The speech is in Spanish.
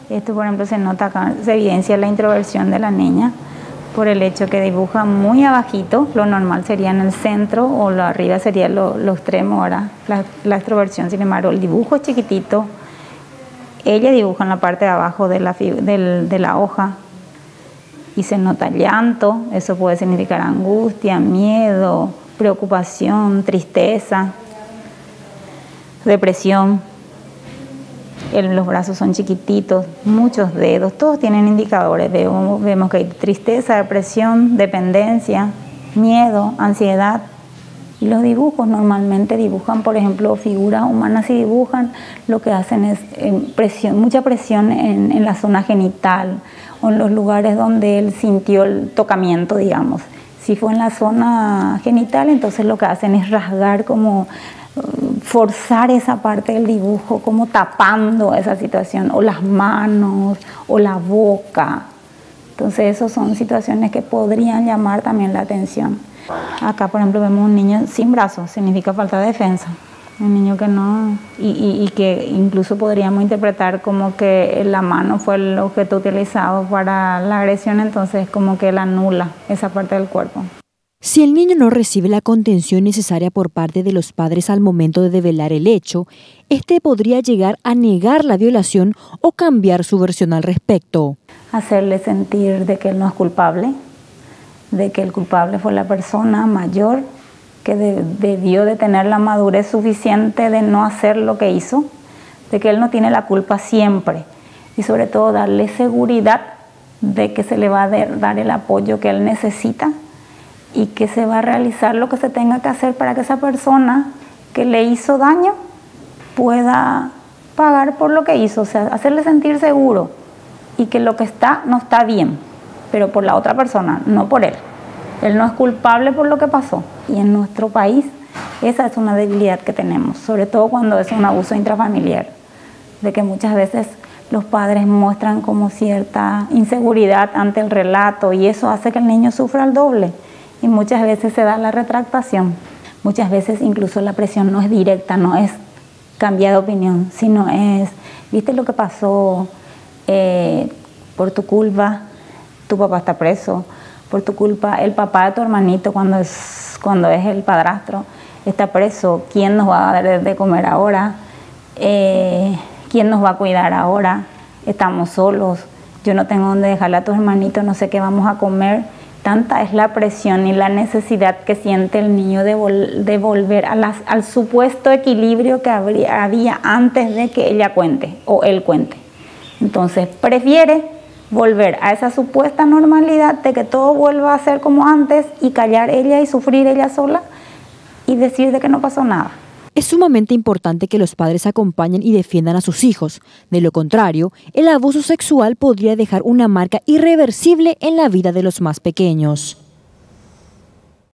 Esto, por ejemplo, se nota acá, se evidencia la introversión de la niña por el hecho que dibuja muy abajito. Lo normal sería en el centro o lo arriba sería lo extremo, ahora la extroversión. Sin embargo, el dibujo es chiquitito. Ella dibuja en la parte de abajo de la hoja y se nota llanto. Eso puede significar angustia, miedo, preocupación, tristeza, depresión. Los brazos son chiquititos, muchos dedos, todos tienen indicadores. Vemos que hay tristeza, depresión, dependencia, miedo, ansiedad. Y los dibujos normalmente dibujan, por ejemplo, figuras humanas. Si dibujan, lo que hacen es mucha presión en la zona genital o en los lugares donde él sintió el tocamiento, digamos. Si fue en la zona genital, entonces lo que hacen es rasgar, como forzar esa parte del dibujo, como tapando esa situación, o las manos, o la boca. Entonces, esas son situaciones que podrían llamar también la atención. Acá, por ejemplo, vemos un niño sin brazos, significa falta de defensa. Un niño que no, y que incluso podríamos interpretar como que la mano fue el objeto utilizado para la agresión, entonces como que él anula esa parte del cuerpo. Si el niño no recibe la contención necesaria por parte de los padres al momento de develar el hecho, este podría llegar a negar la violación o cambiar su versión al respecto. Hacerle sentir de que él no es culpable, de que el culpable fue la persona mayor que debió de tener la madurez suficiente de no hacer lo que hizo, de que él no tiene la culpa siempre, y sobre todo darle seguridad de que se le va a dar el apoyo que él necesita y que se va a realizar lo que se tenga que hacer para que esa persona que le hizo daño pueda pagar por lo que hizo. O sea, hacerle sentir seguro y que lo que está no está bien, pero por la otra persona, no por él. Él no es culpable por lo que pasó. Y en nuestro país esa es una debilidad que tenemos, sobre todo cuando es un abuso intrafamiliar, de que muchas veces los padres muestran como cierta inseguridad ante el relato y eso hace que el niño sufra el doble. Y muchas veces se da la retractación. Muchas veces incluso la presión no es directa, no es cambiar de opinión, sino es, ¿viste lo que pasó? Por tu culpa, tu papá está preso. Por tu culpa, el papá de tu hermanito, cuando es el padrastro, está preso. ¿Quién nos va a dar de comer ahora? ¿Quién nos va a cuidar ahora? Estamos solos. Yo no tengo dónde dejarle a tu hermanito, no sé qué vamos a comer. Tanta es la presión y la necesidad que siente el niño de volver al supuesto equilibrio que había antes de que ella cuente o él cuente. Entonces prefiere volver a esa supuesta normalidad de que todo vuelva a ser como antes y callar ella y sufrir ella sola y decir de que no pasó nada. Es sumamente importante que los padres acompañen y defiendan a sus hijos. De lo contrario, el abuso sexual podría dejar una marca irreversible en la vida de los más pequeños.